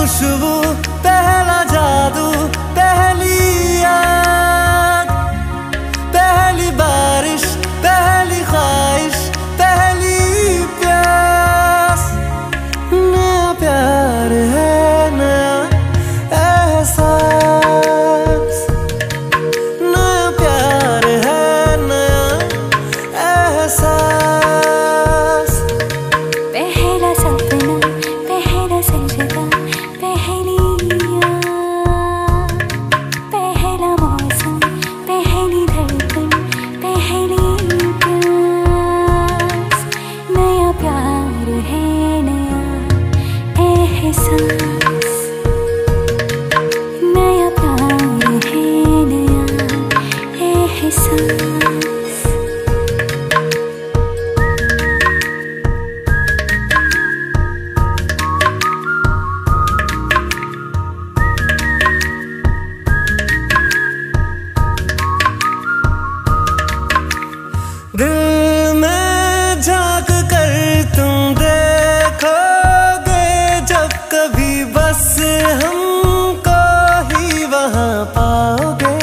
खुशबू, पहला जादू, पहली याद, पहली बारिश, पहली ख्वाहिश, पहली प्यास। नया प्यार है नया एहसास, नया प्यार है नया एहसास। पहला सपना, पहला सजदा, पहली याद, पहला मौसम, पहली धड़कन, पहली प्यास। नया प्यार है नया एहसास, नया प्यार है नया एहसास। दिल में झांक कर तुम देखोगे जब कभी, बस हमको ही वहां पाओगे।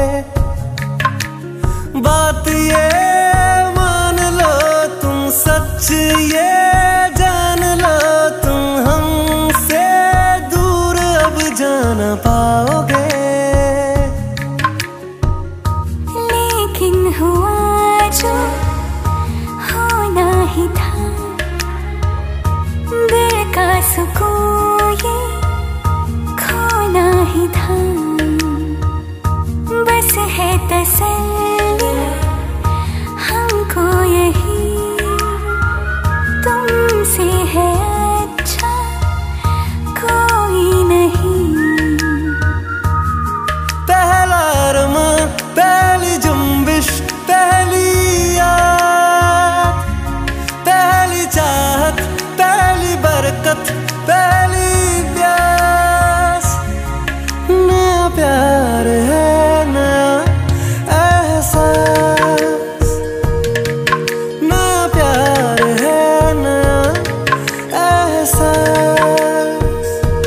बात ये मान लो तुम, सच ये जान लो तुम, हमसे दूर अब जाना पाओगे। लेकिन हुआ जो होना ही था, दिल का सुकून ये खोना ही था। बस है तसल्ली हमको यही, तुमसे है अच्छा कोई नहीं। पहला अरमा, पहली जुम्बिश, पहली याद, पहली चाहत, पहली बरकत, पहली प्यास। नया प्यार है नया एहसास, नया प्यार है नया एहसास।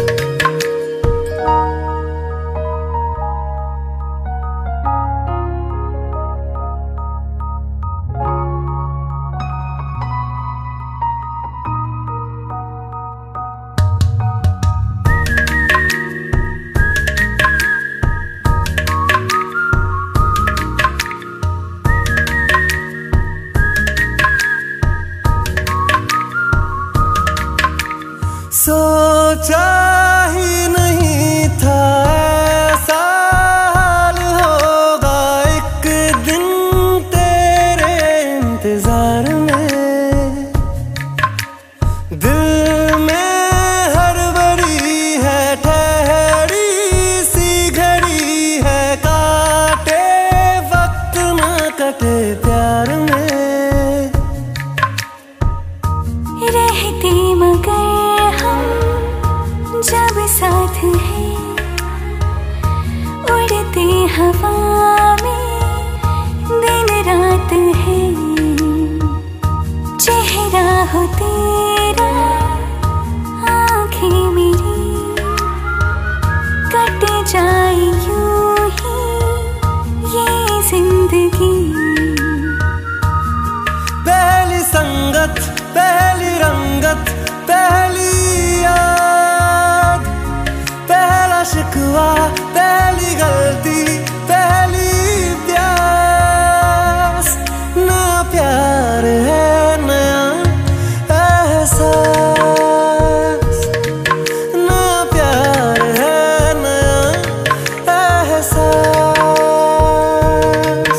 सोचा ही नहीं था ऐसा हाल होगा एक दिन तेरे इंतजार में। दिल में हड़बड़ी है, ठहरी सी घड़ी है, काटे वक्त ना कटे प्यार में। रहते मगर हम जब साथ हैं, उड़ते हवा में दिन रात है। चेहरा हो तेरा, आँखें मेरी, कट जाए यूं ही ये जिंदगी। पहली संगत, पहली रंगत, पहली याद, पहला शिकवा, पहली गलती, पहली प्यास। नया प्यार है नया एहसास, नया प्यार है नया एहसास।